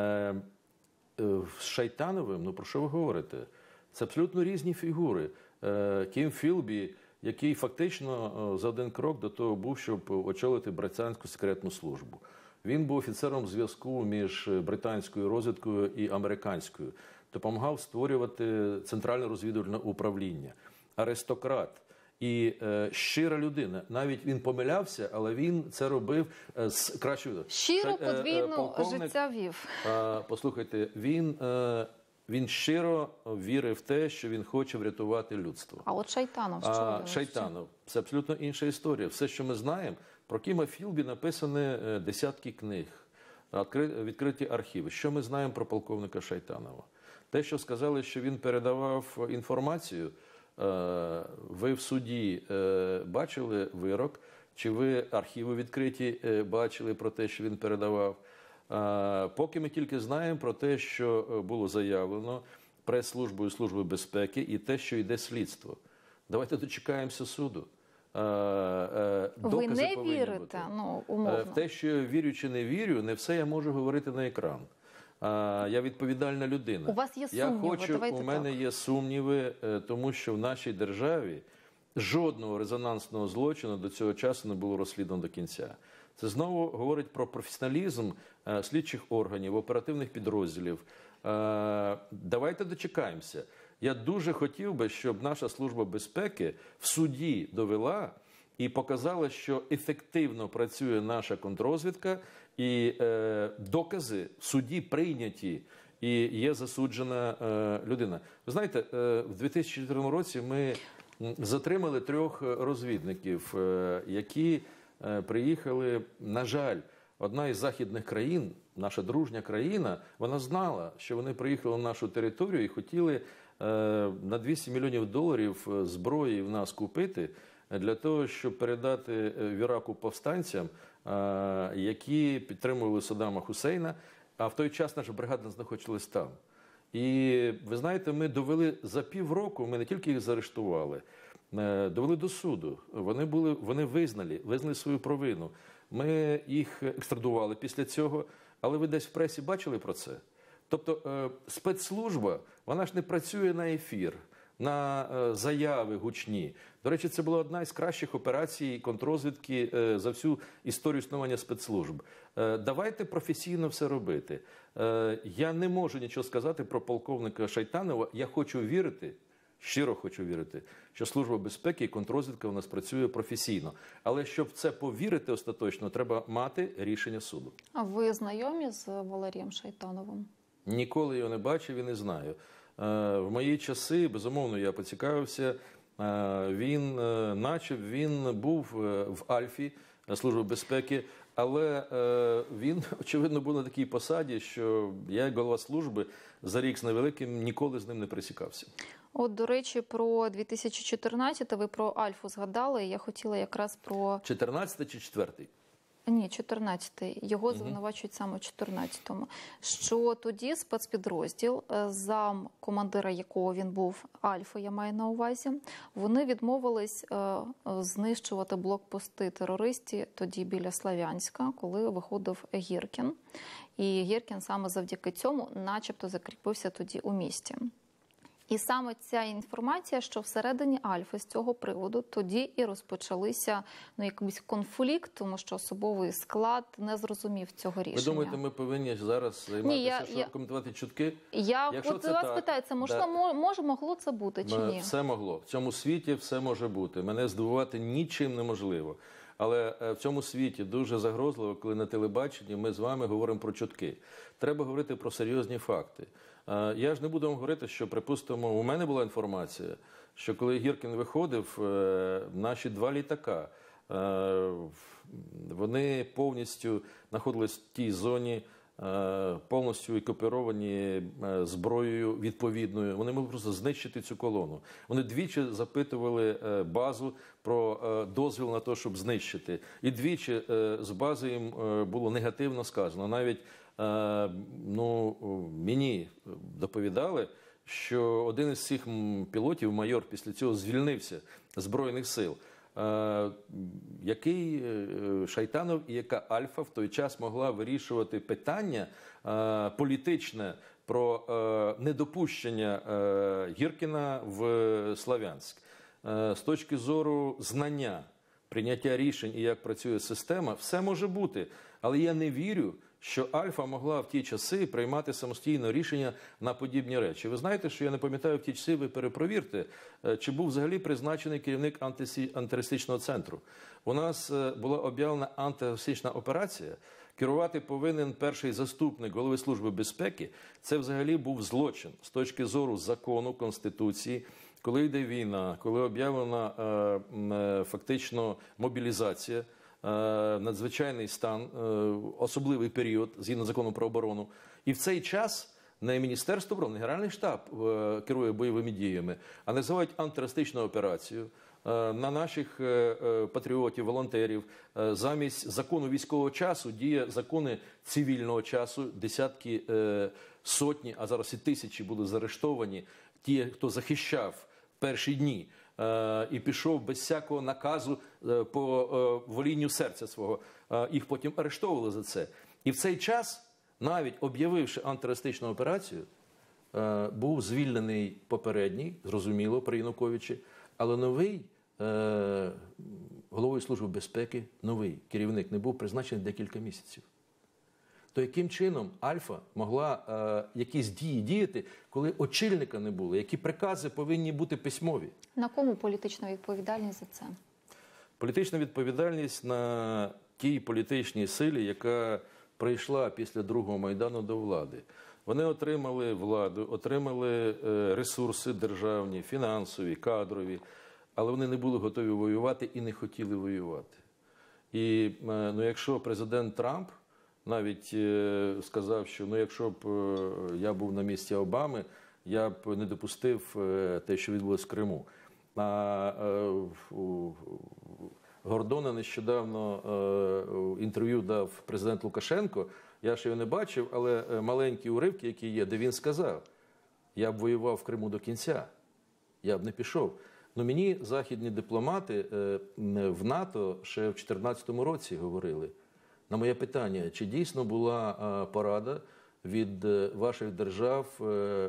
Speaker 2: З Шайтановим, ну про що ви говорите? Це абсолютно різні фігури. Кім Філбі, який фактично за один крок до того був, щоб очолити британську секретну службу. Він був офіцером зв'язку між британською розвідкою і американською. Допомагав створювати Центральне розвідувальне управління. Аристократ і е, щира людина. Навіть він помилявся, але він це робив е, з кращою...
Speaker 1: Щиро подвійно життя вів.
Speaker 2: Е, послухайте, він, е, він щиро вірив в те, що він хоче врятувати людство.
Speaker 1: А от Шайтанов, що
Speaker 2: а, Шайтанов – це абсолютно інша історія. Все, що ми знаємо, про Кіма Філбі написані десятки книг, відкриті архіви. Що ми знаємо про полковника Шайтанова? Те, що сказали, що він передавав інформацію, ви в суді бачили вирок, чи ви архіви відкриті бачили про те, що він передавав? Поки ми тільки знаємо про те, що було заявлено прес-службою Служби безпеки і те, що йде слідство. Давайте дочекаємося суду.
Speaker 1: Ви не вірите, ну, умовно.
Speaker 2: В те, що я вірю чи не вірю, не все я можу говорити на екран. Я відповідальна людина.
Speaker 1: У вас є сумніви,
Speaker 2: я хочу,
Speaker 1: давайте
Speaker 2: у мене
Speaker 1: так.
Speaker 2: є сумніви, тому що в нашій державі жодного резонансного злочину до цього часу не було розслідувано до кінця. Це знову говорить про професіоналізм слідчих органів, оперативних підрозділів. Давайте дочекаємося. Я дуже хотів би, щоб наша Служба безпеки в суді довела і показала, що ефективно працює наша контррозвідка, і е, докази в суді прийняті і є засуджена е, людина. Ви знаєте, е, в дві тисячі чотирнадцятому році ми м, затримали трьох розвідників, е, які е, приїхали, на жаль, одна із західних країн, наша дружня країна, вона знала, що вони приїхали на нашу територію і хотіли е, на двісті мільйонів доларів зброї в нас купити для того, щоб передати в Іраку повстанцям, е, які підтримували Саддама Хусейна, а в той час наша бригада знаходилась там. І ви знаєте, ми довели за півроку, ми не тільки їх заарештували, е, довели до суду. Вони були, вони визнали, визнали свою провину. Ми їх екстрадували після цього, але ви десь в пресі бачили про це? Тобто е, спецслужба, вона ж не працює на ефір, на е, заяви гучні. До речі, це була одна із кращих операцій контррозвідки е, за всю історію існування спецслужб. Е, давайте професійно все робити. Е, я не можу нічого сказати про полковника Шайтанова. Я хочу вірити, щиро хочу вірити, що Служба безпеки і контррозвідка у нас працює професійно. Але щоб в це повірити остаточно, треба мати рішення суду.
Speaker 1: А ви знайомі з Валерієм Шайтановим?
Speaker 2: Ніколи його не бачив і не знаю. Е, В мої часи, безумовно, я поцікавився. Е, Він, е, наче він був е, в Альфі Служби безпеки, але е, він, очевидно, був на такій посаді, що я, як голова служби, за рік з невеликим ніколи з ним не пересікався.
Speaker 1: От, до речі, про дві тисячі чотирнадцятий, ви про Альфу згадали, я хотіла якраз про...
Speaker 2: чотирнадцятий чи четвертий?
Speaker 1: Ні, чотирнадцятий. Його звинувачують саме в чотирнадцятому. Що тоді спецпідрозділ, зам командира якого він був, Альфа, я маю на увазі, вони відмовились е, знищувати блокпости терористів тоді біля Слов'янська, коли виходив Гіркін. І Гіркін саме завдяки цьому начебто закріпився тоді у місті. І саме ця інформація, що всередині Альфи з цього приводу тоді і розпочалися ну, якийсь конфлікт, тому що особовий склад не зрозумів цього рішення.
Speaker 2: Ви думаєте, ми повинні зараз займатися,
Speaker 1: Ні, я,
Speaker 2: що
Speaker 1: я...
Speaker 2: коментувати чутки?
Speaker 1: Я
Speaker 2: Якщо
Speaker 1: от
Speaker 2: це
Speaker 1: вас
Speaker 2: так,
Speaker 1: питаю, це можливо,
Speaker 2: да.
Speaker 1: може, могло це бути чи ні?
Speaker 2: Все могло. В цьому світі все може бути. Мене здивувати нічим неможливо. Але в цьому світі дуже загрозливо, коли на телебаченні ми з вами говоримо про чутки. Треба говорити про серйозні факти. Я ж не буду вам говорити, що, припустимо, у мене була інформація, що коли Гіркін виходив, наші два літака, вони повністю знаходились в тій зоні, повністю екіпіровані зброєю відповідною. Вони могли просто знищити цю колону. Вони двічі запитували базу про дозвіл на те, щоб знищити. І двічі з бази їм було негативно сказано. Навіть ну, мені доповідали, що один із цих пілотів, майор, після цього звільнився з Збройних сил. Який Шайтанов і яка Альфа в той час могла вирішувати питання політичне про недопущення Гіркіна в Слов'янськ. З точки зору знання, прийняття рішень і як працює система, все може бути. Але я не вірю, що Альфа могла в ті часи приймати самостійно рішення на подібні речі. Ви знаєте, що я не пам'ятаю в ті часи, ви перепровірте, чи був взагалі призначений керівник антитерористичного центру. У нас була об'явлена антитерористична операція, керувати повинен перший заступник голови Служби безпеки. Це взагалі був злочин з точки зору закону, Конституції. Коли йде війна, коли об'явлена е, фактично мобілізація, надзвичайний стан, особливий період, згідно закону про оборону. І в цей час не Міністерство оборони, не Генеральний штаб керує бойовими діями, а називають антитерористичну операцію. На наших патріотів, волонтерів, замість закону військового часу діє закони цивільного часу, десятки, сотні, а зараз і тисячі були заарештовані, ті, хто захищав перші дні. І пішов без всякого наказу по волінню серця свого. Їх потім арештовували за це. І в цей час, навіть об'явивши антитерористичну операцію, був звільнений попередній, зрозуміло, при Януковичі, але новий головою Служби безпеки, новий керівник не був призначений декілька місяців. То яким чином Альфа могла е, якісь дії діяти, коли очільника не було? Які прикази повинні бути письмові?
Speaker 1: На кому політична відповідальність за це?
Speaker 2: Політична відповідальність на тій політичній силі, яка прийшла після другого Майдану до влади. Вони отримали владу, отримали е, ресурси державні, фінансові, кадрові, але вони не були готові воювати і не хотіли воювати. І е, ну, якщо президент Трамп навіть е, сказав, що ну, якщо б е, я був на місці Обами, я б не допустив е, те, що відбулося в Криму. А е, у Гордона нещодавно е, інтерв'ю дав президент Лукашенко. Я ще його не бачив, але маленькі уривки, які є, де він сказав, я б воював в Криму до кінця, я б не пішов. Ну, мені західні дипломати е, в НАТО ще в дві тисячі чотирнадцятому році говорили, на моє питання, чи дійсно була е, порада від е, ваших держав е,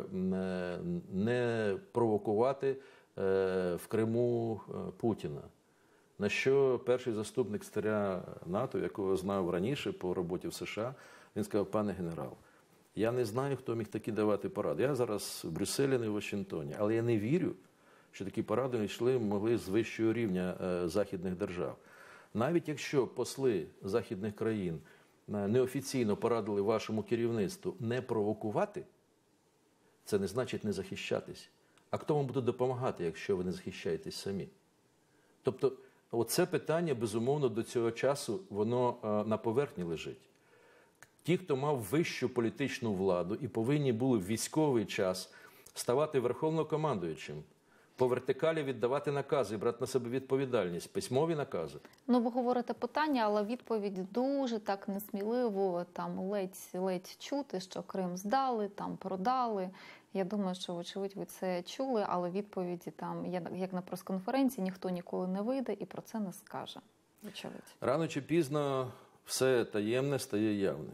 Speaker 2: не провокувати е, в Криму е, Путіна. На що перший заступник старя НАТО, якого знав раніше по роботі в США, він сказав: пане генерал, я не знаю, хто міг такі давати поради. Я зараз в Брюсселі, не в Вашингтоні, але я не вірю, що такі поради йшли, могли з вищого рівня е, західних держав. Навіть якщо посли західних країн е, неофіційно порадили вашому керівництву не провокувати, це не значить не захищатись. А хто вам буде допомагати, якщо ви не захищаєтесь самі? Тобто, оце питання, безумовно, до цього часу, воно е, на поверхні лежить. Ті, хто мав вищу політичну владу і повинні були в військовий час ставати верховнокомандуючим, по вертикалі віддавати накази, брати на себе відповідальність, письмові накази.
Speaker 1: Ну, ви говорите питання, але відповідь дуже так несміливо, там ледь-ледь чути, що Крим здали, там продали. Я думаю, що, вочевидь, ви це чули, але відповіді там, як на прес-конференції, ніхто ніколи не вийде і про це не скаже. Вочевидь.
Speaker 2: Рано чи пізно все таємне стає явним.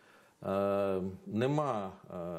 Speaker 2: Е, нема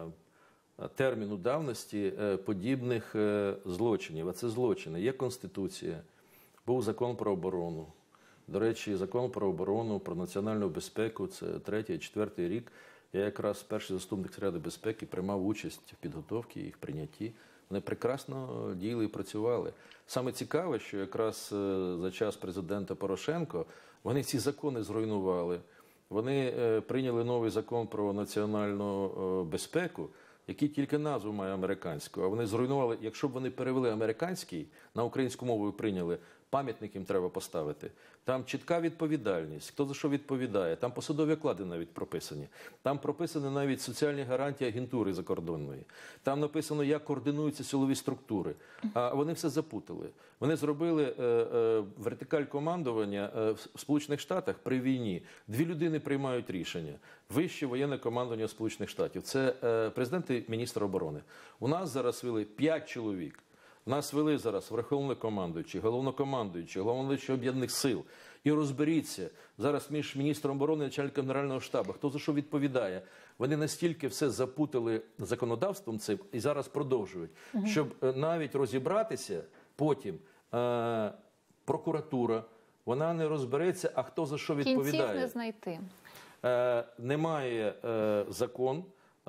Speaker 2: е, терміну давності е, подібних е, злочинів, а це злочини. Є Конституція, був закон про оборону. До речі, закон про оборону, про національну безпеку, це третій, четвертий рік. Я якраз перший заступник Ради безпеки приймав участь в підготовці, їх прийнятті. Вони прекрасно діяли і працювали. Саме цікаве, що якраз за час президента Порошенко вони ці закони зруйнували. Вони прийняли новий закон про національну безпеку, який тільки назву має американську. А вони зруйнували, якщо б вони перевели американський, на українську мову прийняли, пам'ятник їм треба поставити. Там чітка відповідальність, хто за що відповідає. Там посадові оклади навіть прописані. Там прописані навіть соціальні гарантії агентури закордонної. Там написано, як координуються силові структури. А вони все запутали. Вони зробили е, е, вертикаль командування е, в Сполучених Штатах при війні. Дві людини приймають рішення. Вище воєнне командування Сполучених Штатів. Це е, президент і міністр оборони. У нас зараз вели п'ять чоловік. Нас вели зараз верховнокомандуючий, головнокомандуючий, головнокомандуючий Об'єднаних сил. І розберіться зараз між міністром оборони і начальником Генерального штабу, хто за що відповідає. Вони настільки все запутали законодавством цим і зараз продовжують, угу. щоб навіть розібратися потім е, прокуратура, вона не розбереться, а хто за що відповідає.
Speaker 1: Кінців не знайти.
Speaker 2: Е, немає е, закон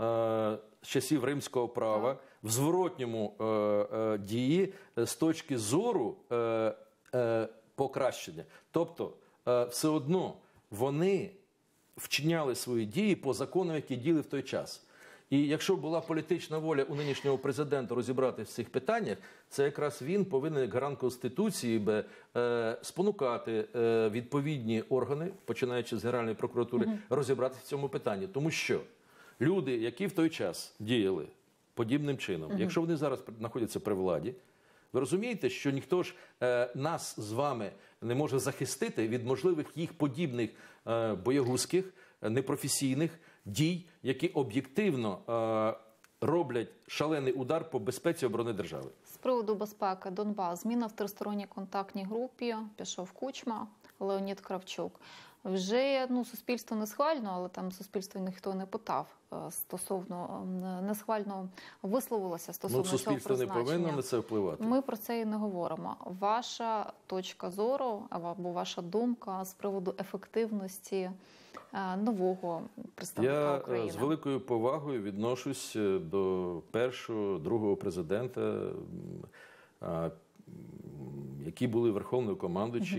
Speaker 2: е, з часів римського права, так. в зворотньому е, е, дії з точки зору е, е, покращення. Тобто, е, все одно вони вчиняли свої дії по законам, які діяли в той час. І якщо була політична воля у нинішнього президента розібратися в цих питаннях, це якраз він повинен, як гарант Конституції, би, е, спонукати е, відповідні органи, починаючи з Генеральної прокуратури, угу. розібратися в цьому питанні. Тому що люди, які в той час діяли подібним чином, угу. якщо вони зараз знаходяться при владі, ви розумієте, що ніхто ж е, нас з вами не може захистити від можливих їх подібних е, боягузьких, непрофесійних дій, які об'єктивно е, роблять шалений удар по безпеці оборони держави.
Speaker 1: З приводу безпеки Донбас. Зміна в тристоронній контактній групі. Пішов Кучма, Леонід Кравчук. Вже ну, суспільство не схвально, але там суспільство ніхто не питав стосовно, не схвально висловилося стосовно
Speaker 2: ну,
Speaker 1: цього призначення.
Speaker 2: Суспільство не повинно на це впливати.
Speaker 1: Ми про це і не говоримо. Ваша точка зору або ваша думка з приводу ефективності нового представника
Speaker 2: Я
Speaker 1: України? Я
Speaker 2: з великою повагою відношусь до першого, другого президента, які були верховнокомандуючі.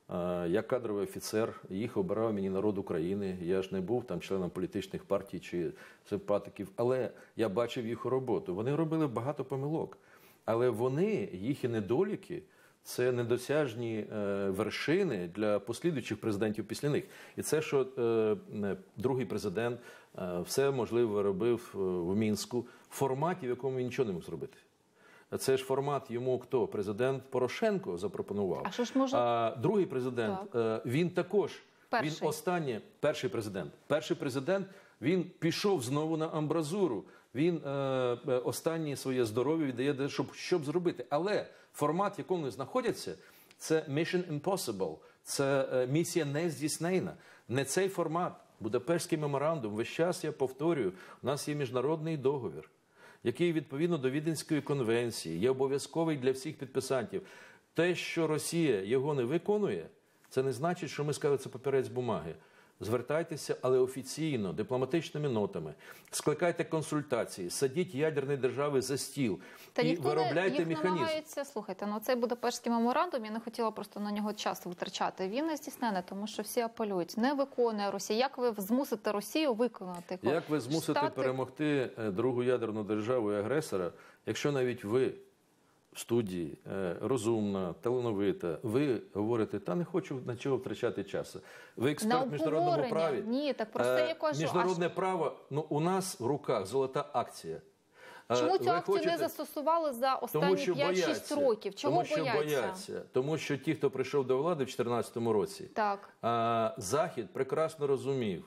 Speaker 2: Я кадровий офіцер, їх обирав мені народ України. Я ж не був там членом політичних партій чи симпатиків, але я бачив їх роботу. Вони робили багато помилок, але вони, їхні недоліки, це недосяжні вершини для послідуючих президентів після них. І це, що другий президент все можливо робив в Мінську в форматі, в якому він нічого не міг зробити. Це ж формат йому хто? Президент Порошенко запропонував.
Speaker 1: А що ж може?
Speaker 2: А другий президент, так. він також,
Speaker 1: перший.
Speaker 2: він останнє, перший президент. Перший президент, він пішов знову на амбразуру. Він е, останнє своє здоров'я віддає, щоб, щоб зробити. Але формат, в якому вони знаходяться, це Mission Impossible. Це е, місія нездійсненна. Не цей формат. Будапештський меморандум. Весь час я повторюю, у нас є міжнародний договір, який відповідно до Віденської конвенції є обов'язковий для всіх підписантів. Те, що Росія його не виконує, це не значить, що ми сказали, це папірець бумаги. Звертайтеся, але офіційно, дипломатичними нотами. Скликайте консультації, садіть ядерні держави за стіл
Speaker 1: Та
Speaker 2: і виробляйте
Speaker 1: їх
Speaker 2: механізм.
Speaker 1: Намагається, слухайте, ну цей Будапештський меморандум, я не хотіла просто на нього час витрачати. Він не здійснений, тому що всі апелюють. Не виконує Росія. Як ви змусите Росію виконати?
Speaker 2: Як ви змусите
Speaker 1: Штати...
Speaker 2: перемогти другу ядерну державу і агресора, якщо навіть ви в студії, розумна, талановита, ви говорите, та не хочу на чого втрачати часу. Ви експерт в міжнародному праві.
Speaker 1: Ні, так просто я кажу.
Speaker 2: Міжнародне
Speaker 1: аж...
Speaker 2: право, ну у нас в руках золота акція.
Speaker 1: Чому цю
Speaker 2: ви
Speaker 1: акцію
Speaker 2: хочете...
Speaker 1: не застосували за останні п'ять-шість років? Чому
Speaker 2: тому, що
Speaker 1: бояться?
Speaker 2: бояться? Тому що ті, хто прийшов до влади в дві тисячі чотирнадцятому році,
Speaker 1: так.
Speaker 2: Захід прекрасно розумів,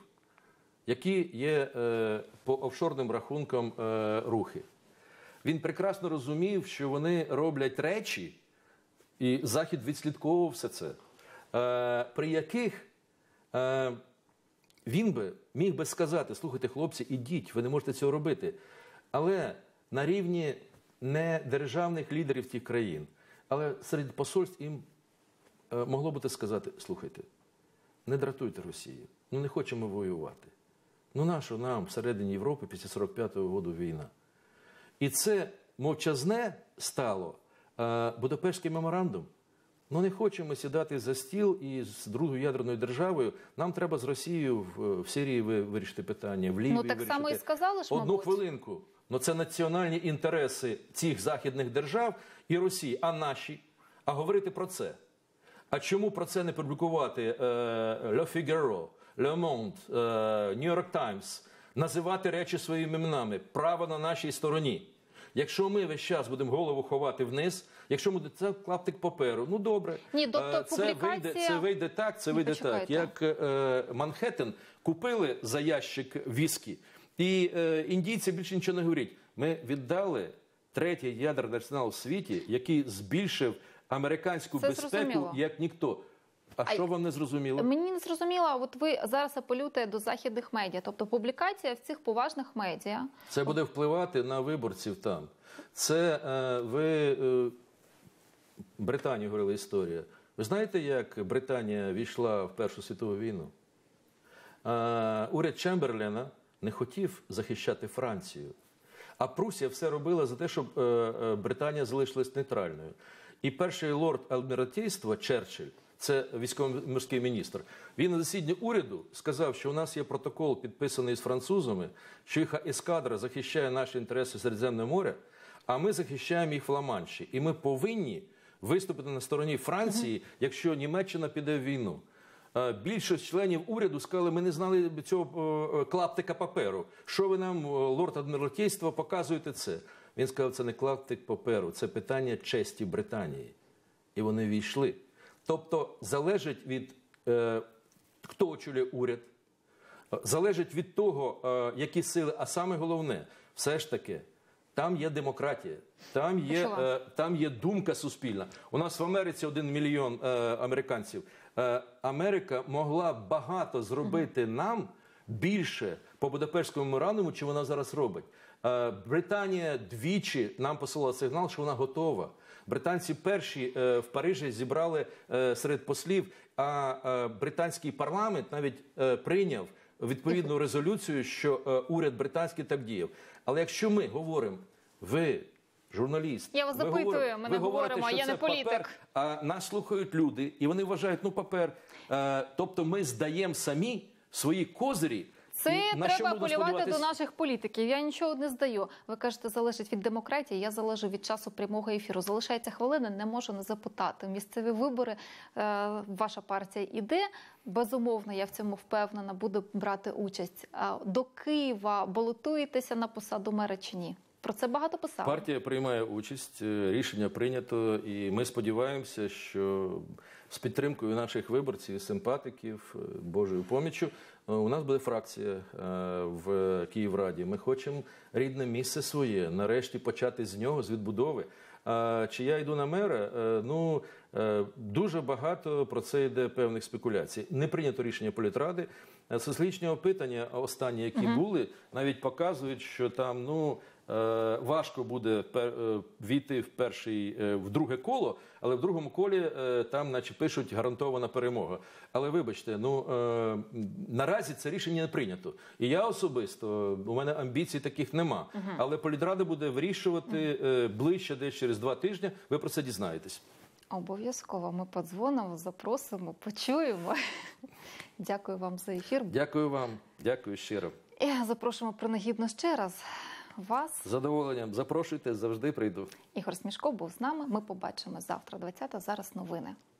Speaker 2: які є е, по офшорним рахункам е, рухи. Він прекрасно розумів, що вони роблять речі, і Захід відслідковував все це, е, при яких е, він би міг би сказати, слухайте, хлопці, ідіть, ви не можете цього робити. Але на рівні не державних лідерів тих країн, але серед посольств їм е, могло бути сказати, слухайте, не дратуйте Росію, ну не хочемо воювати. Ну нащо нам всередині Європи після сорок п'ятого року війна? І це мовчазне стало е, Будапештський меморандум. Ну не хочемо сідати за стіл і з другою ядерною державою. Нам треба з Росією в, в Сирії вирішити питання, в Лівії
Speaker 1: ну, так
Speaker 2: вирішити.
Speaker 1: само і сказали ж,
Speaker 2: Одну
Speaker 1: мабуть.
Speaker 2: хвилинку. Ну це національні інтереси цих західних держав і Росії. А наші? А говорити про це? А чому про це не публікувати е, Le Figaro, Le Monde, е, New York Times? Називати речі своїми іменами. Право на нашій стороні. Якщо ми весь час будемо голову ховати вниз, якщо ми це клаптик паперу, ну добре.
Speaker 1: Ні, тобто
Speaker 2: це
Speaker 1: публікація...
Speaker 2: вийде, це вийде так, це
Speaker 1: Ні,
Speaker 2: вийде
Speaker 1: почекайте.
Speaker 2: так. Як е, Манхеттен купили за ящик віскі, і е, індійці більше нічого не говорять. Ми віддали третій ядерний арсенал в світі, який збільшив американську
Speaker 1: це
Speaker 2: безпеку,
Speaker 1: зрозуміло.
Speaker 2: як ніхто. А, а що вам не зрозуміло?
Speaker 1: Мені не зрозуміло, от ви зараз апелюєте до західних медіа, тобто публікація в цих поважних медіа.
Speaker 2: Це буде впливати на виборців там. Це е, ви е, Британію говорила історія. Ви знаєте, як Британія війшла в Першу світову війну? Е, уряд Чемберлена не хотів захищати Францію. А Прусія все робила за те, щоб е, е, Британія залишилась нейтральною. І перший лорд Адміралтейства Черчилль, це військово-морський міністр, він на засіданні уряду сказав, що у нас є протокол, підписаний з французами, що їх ескадра захищає наші інтереси Середземного моря, а ми захищаємо їх в Ла-Манші. І ми повинні виступити на стороні Франції, якщо Німеччина піде в війну. Більшість членів уряду сказали, ми не знали цього клаптика паперу. Що ви нам, лорд Адміралтейства, показуєте це? Він сказав, це не клаптик паперу, це питання честі Британії. І вони війшли. Тобто залежить від, е, хто очолює уряд, залежить від того, е, які сили, а саме головне, все ж таки, там є демократія, там є, е, там є думка суспільна. У нас в Америці один мільйон е, американців. Е, Америка могла багато зробити нам більше по Будапештському меморандуму, чи вона зараз робить. Е, Британія двічі нам посилала сигнал, що вона готова. Британці перші е, в Парижі зібрали е, серед послів, а е, британський парламент навіть е, прийняв відповідну резолюцію, що е, уряд британський так діяв. Але якщо ми говоримо, ви журналіст.
Speaker 1: Я вас
Speaker 2: Ви
Speaker 1: запитую,
Speaker 2: говорите-
Speaker 1: ми
Speaker 2: ви
Speaker 1: не
Speaker 2: говорите,
Speaker 1: говоримо,
Speaker 2: що
Speaker 1: я
Speaker 2: це
Speaker 1: не політик.
Speaker 2: папер, а нас слухають люди, і вони вважають, ну папер. Е, тобто ми здаємо самі свої козирі.
Speaker 1: Це
Speaker 2: і на що
Speaker 1: треба
Speaker 2: можна
Speaker 1: полювати до
Speaker 2: сподіватись?
Speaker 1: наших політиків. Я нічого не здаю. Ви кажете, залежить від демократії. Я залежу від часу прямого ефіру. Залишається хвилина, не можу не запитати. Місцеві вибори, е, ваша партія іде. Безумовно, я в цьому впевнена, буду брати участь. А до Києва балотуєтеся на посаду мера чи ні? Про це багато писали.
Speaker 2: Партія приймає участь, е, рішення прийнято, і ми сподіваємося, що з підтримкою наших виборців і симпатиків, е, Божою поміччю, е, у нас буде фракція е, в Київраді. Ми хочемо рідне місце своє, нарешті почати з нього, з відбудови. А чи я йду на мера? Е, Ну, е, дуже багато про це йде певних спекуляцій. Не прийнято рішення політради. Е, Соціологічні опитання, останні, які були, навіть показують, що там, ну, е, важко буде пер- е, війти в перший, е, в друге коло, але в другому колі е, там, наче пишуть, гарантована перемога. Але вибачте, ну е, наразі це рішення не прийнято. І я особисто, у мене амбіцій таких нема. Але політрада буде вирішувати е, ближче, десь через два тижні. Ви про це дізнаєтесь.
Speaker 1: Обов'язково ми подзвонимо, запросимо, почуємо. Дякую вам за ефір.
Speaker 2: Дякую вам, дякую щиро.
Speaker 1: І запрошуємо принагідно ще раз вас.
Speaker 2: З задоволенням запрошуйте, завжди прийду.
Speaker 1: Ігор Смішко був з нами. Ми побачимо завтра, двадцятого. Зараз новини.